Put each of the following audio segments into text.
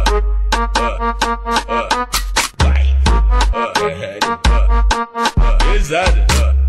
Pesada.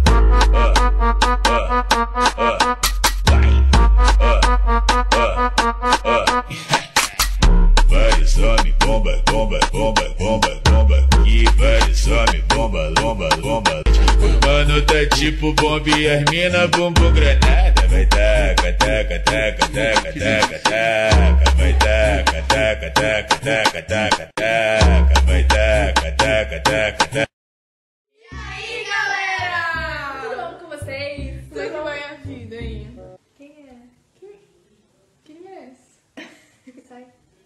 Vai, some, bomba, bomba, bomba, bomba, bomba. E vai, some, bomba, lomba, lomba. Mano, tá tipo bomba e as mina bumbum granada. Vai taca, taca, taca, taca, taca, taca. Vai taca, taca, taca, taca, taca, taca. Vai taca, taca, taca, taca. E aí, galera? Tudo bom com vocês? Tudo que vai a vida aí? Quem é? Quem é esse? Sai.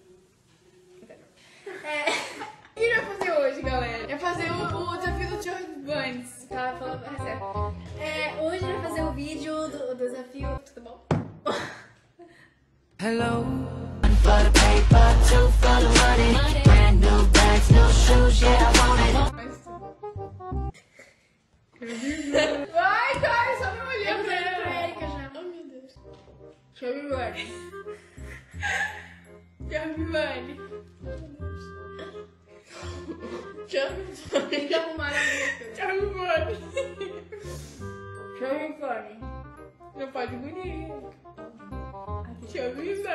O que ele vai fazer hoje, galera? É fazer o desafio do Chubby. Tá falando certo. Hoje ele vai fazer o vídeo do desafio. Tudo bom? Hello. One for the paper, two for the money. Brand new bags, new shoes, yeah, I want it. Vai, cara, só me olhando pra Érica já. Oh, meu Deus. Chubby. Tem que arrumar a boca. Chubby. Não pode bonir. Chubby.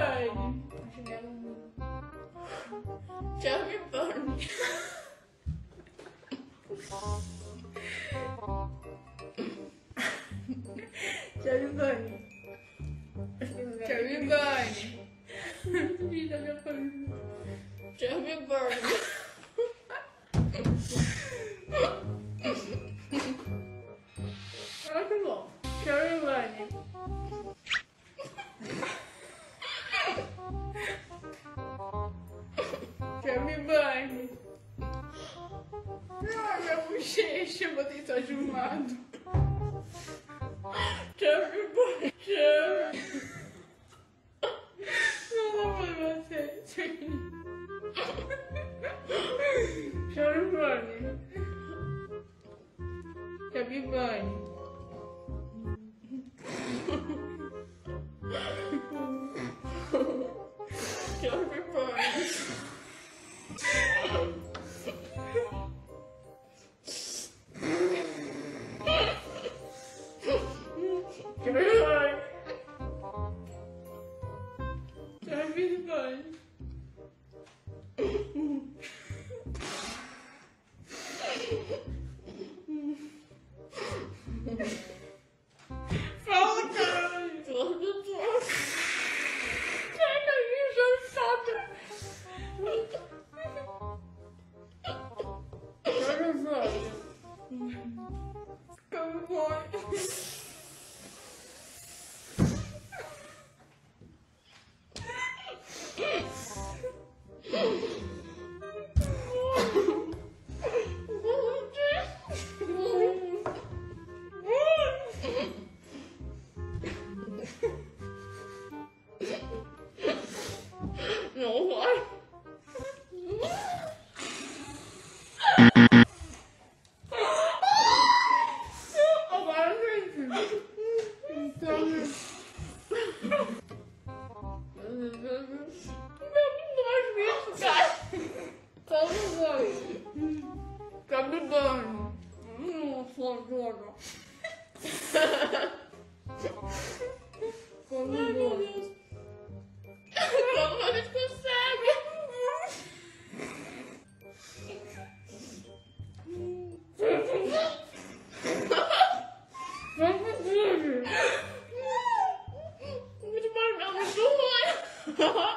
Ai, minha bochecha, eu botei só de um lado. Chubby. Não vou fazer você. Chubby. Fala, caralho! Não vai. Agora, gente. Então, Ai, meu Deus. Como a gente consegue? Muito barulho, muito ruim.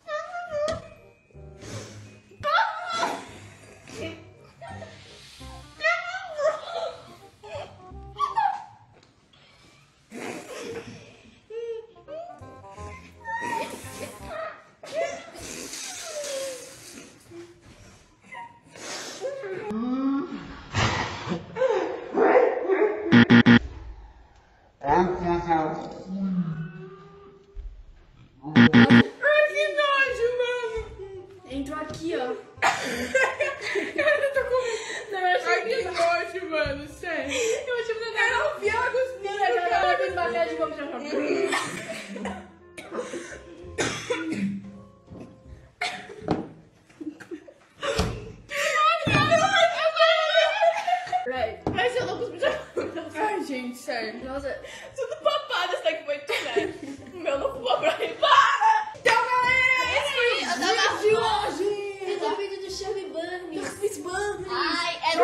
Que nojo, mano. Entrou aqui, ó. Eu tô com... Não, eu achei que nojo, mano. Sério. Eu achei que eu não vi ela cuspindo. Ela fez papel de boca já. sério. Nossa. Tudo papado esse daqui foi tu, né? O meu não ficou pra mim. Para! Então, galera, esse foi o vídeo de hoje. Esse é o vídeo do Chubby BUMBUM. Ai, é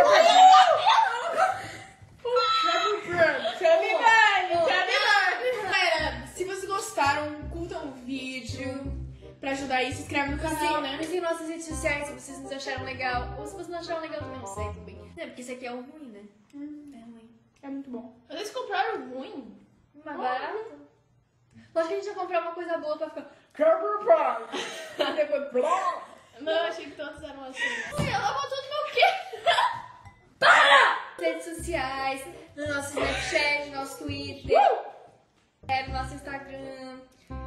Galera, se vocês gostaram, curtam o vídeo. Pra ajudar aí, se inscreve no canal, né? Mas em nossas redes sociais, se vocês nos acharam legal. Ou se vocês não acharam legal também, não sei também. É, porque isso aqui é o ruim, né? É ruim. É muito bom. Vocês compraram ruim? Mais barato. Lógico que a gente vai comprar uma coisa boa pra ficar... Depois... Não, eu achei que todos eram assim. Ui, ela botou no meu quê? Para! Redes sociais, no nosso Snapchat, no nosso Twitter, no nosso Instagram.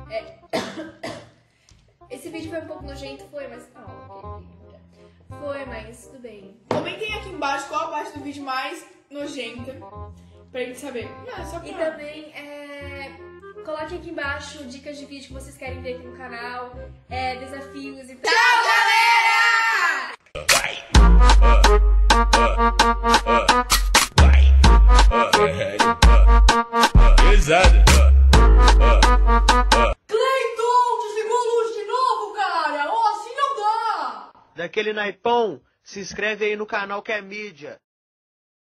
Esse vídeo foi um pouco nojento, foi, mas... Foi, mas tudo bem. Comentem aqui embaixo qual a parte do vídeo mais nojenta, pra gente saber. Não, só pra... E também, coloquem aqui embaixo dicas de vídeo que vocês querem ver aqui no canal, desafios e... Tchau, galera! Pesada. Cleiton, desligou a luz de novo, cara! Ó, assim não dá! Daquele naipão, se inscreve aí no canal que é mídia.